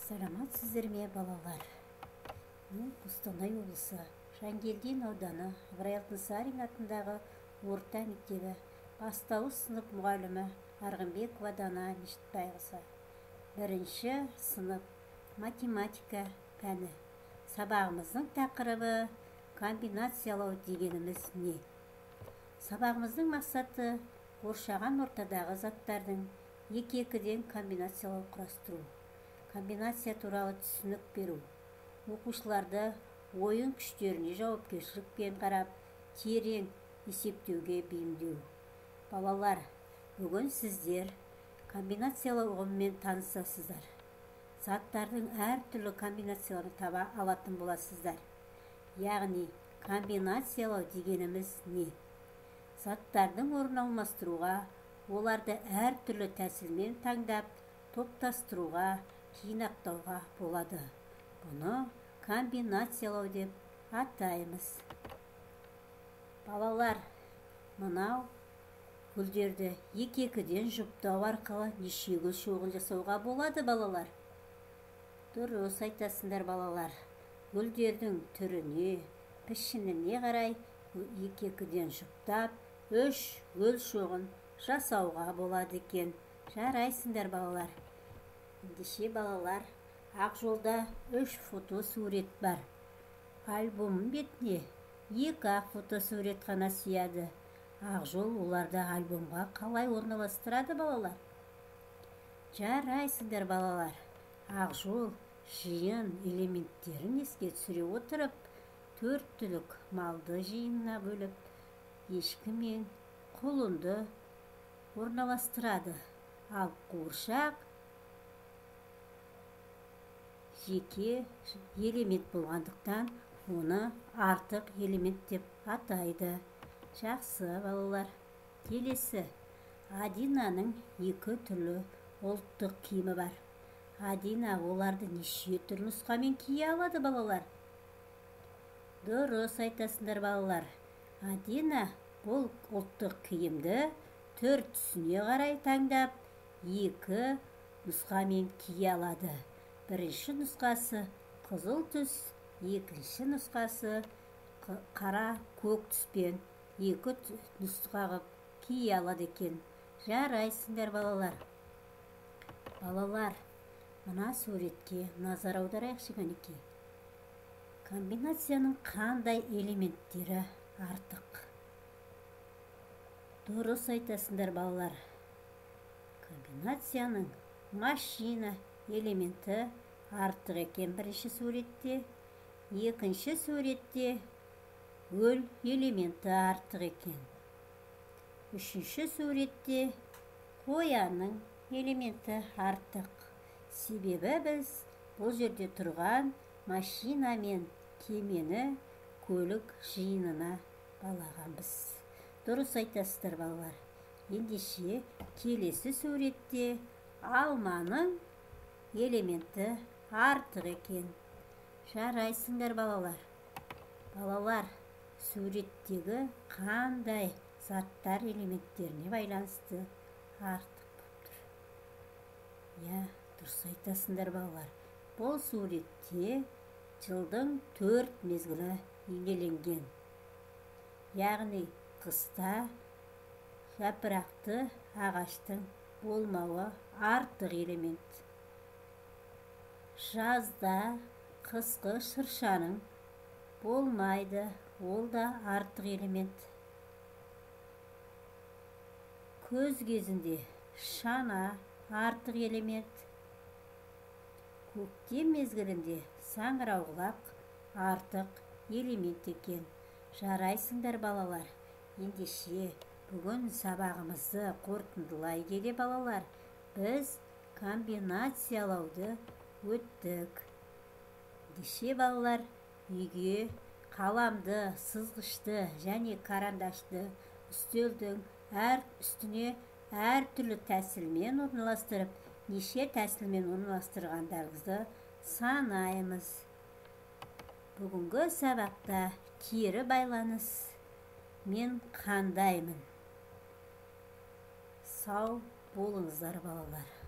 Саламатсыздар ме, балалар? Мен Қостанай облысы Жангелдин ауданы Ыбырай Алтынсарин атындағы орта мектебі бастауыш сынып мұғалімі Арғынбекова Дана Мешітбайқызы. Бірінші сынып математика пәні. Сабағымыздың тақырыбы комбинациялау дегеніміз не? Сабағымыздың мақсаты қоршаған ортадағы заттардың екі-екіден комбинациялау құрастыру. Комбинация туралы түсінік беру. Оқушыларды ойын күштеріне жауапкершілікпен қарап, терең есептеуге бейімдеу. Балалар, бүгін сіздер комбинациялау ұғымымен танысасыздар. Заттардың әртүрлі комбинацияларын таба алатын боласыздар. Яғни, комбинациялау дегеніміз не? Заттардың орнын алмастыруға, оларды әртүрлі тәсілмен таңдап, топтастыруға, жинақтауға болады. Бұны комбинациялау деп атаймыз. Балалар, мынау гүлдерді екі-екіден жұптау арқылы неше гүл шоғын жасауға болады, балалар? Дұрыс айтасыңдар, балалар. Гүлдердің түріне, пішініне қарай екі-екіден жұптап, 3 гүл шоғын жасауға болады екен. Жарайсыңдар, балалар. Ендеше, балалар, ақ жолда 3 фотосурет бар. Альбомның бетіне 2 ақ фотосурет қана сияды. Ақ жол оларды альбомға қалай орналастырады, балалар? Жарайсыңдар, балалар. Ақ жол жиын элементтерін еске түсіре отырып, 4 түлік малды жиынына бөліп, ешкі мен құлынды орналастырады. Ал қуыршақ жеке элемент болғандықтан, оны артық элемент деп атайды. Жақсы, балалар. Келесі. Адинаның 2 түрлі ұлттық киімі бар. Адина оларды неше түрлі нұсқамен кие алады, балалар? Дұрыс айтасыңдар, балалар. Адина бұл ұлттық киімді 4 түсіне қарай таңдап, 2 нұсқамен кие алады. Бірінші нұсқасы қызыл түс, екінші нұсқасы қара көк түспен 2 нұсқағып кие алады екен. Жарайсыңдар, балалар. Балалар, мына суретке назар аударайықшы мінекей. Комбинацияның қандай элементтері артық? Дұрыс айтасыңдар, балалар. Комбинацияның машина элементі артық екен бірінші суретте. Екінші суретте гүл элементі артық екен. Үшінші суретте қоянның элементі артық. Себебі біз бұл жерде тұрған машина мен кемені көлік жиынына балағанбыз. Дұрыс айтасыздар, балалар. Ендеше келесі суретте алманың элементі артық екен. Жарайсыңдар, балалар. Балалар, суреттегі қандай заттар элементтеріне байланысты артық болып тұр? Я, дұрыс айтасыңдар, балалар. Бұл суретте жылдың 4 мезгілі бейнеленген. Яғни қыста жапырақты ағаштың болмауы артық элемент. Жазда қысқы шыршаның болмайды, ол да артық элемент. Көз кезінде шана артық элемент. Көктем мезгілінде саңырауқұлақ артық элемент екен. Жарайсыңдар, балалар. Ендеше бүгін сабағымызды қорытындылай келе, балалар, біз комбинациялауды өттік. Ендеше, балалар, үйге қаламды, сызғышты және карандашты үстелдің үстіне әртүрлі тәсілмен орналастырып, неше тәсілмен орналастырғандарыңызды санаймыз. Бүгінгі сабақта кері байланыс мен қандаймын. Сау болыңыздар, балалар.